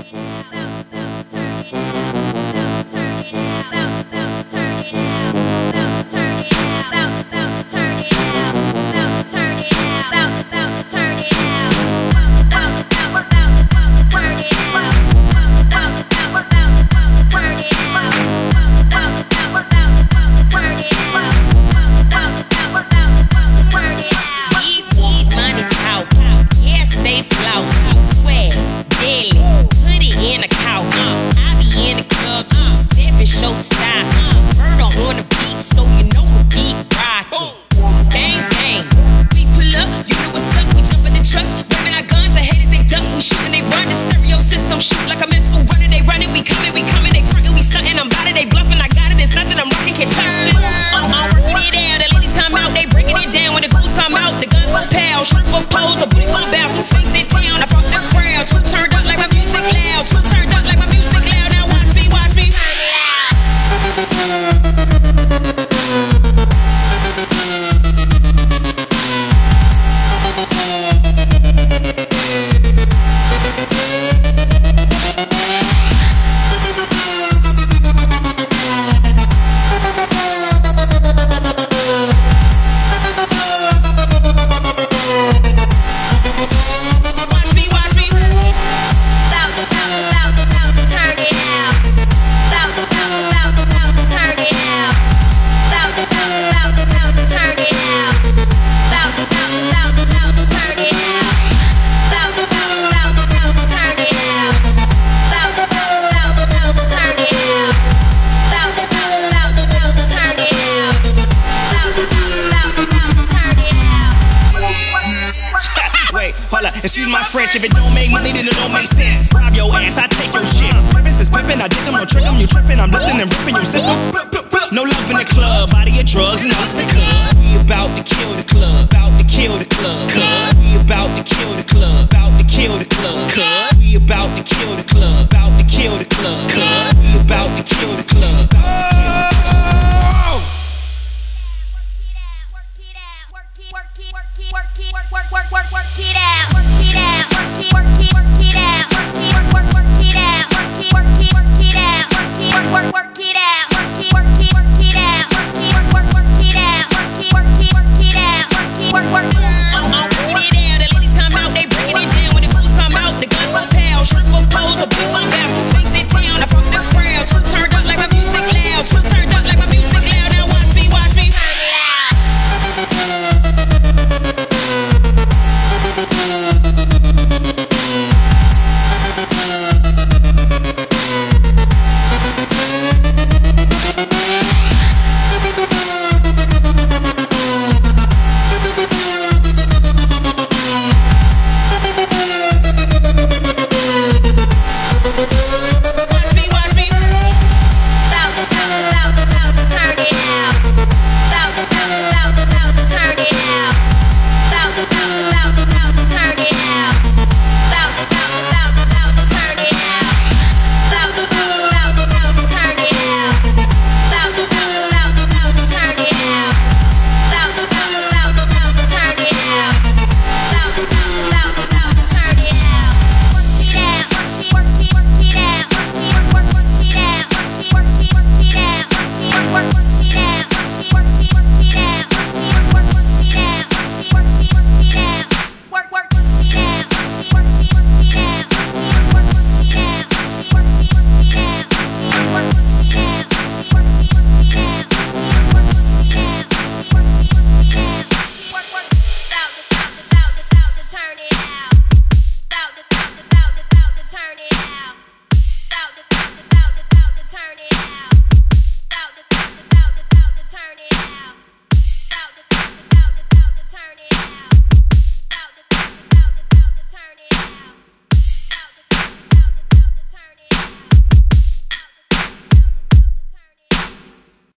Excuse my French, if it don't make money, then it don't make sense. Rob your ass, I take your shit. Purpose is pimpin', I dick 'em, no trick 'em, you trippin', I'm lifting and ripping your system. No love in the club, body of drugs, and it's because we about to kill the club, about to kill the club. We about to kill the club, about to kill the club. We about to kill the club.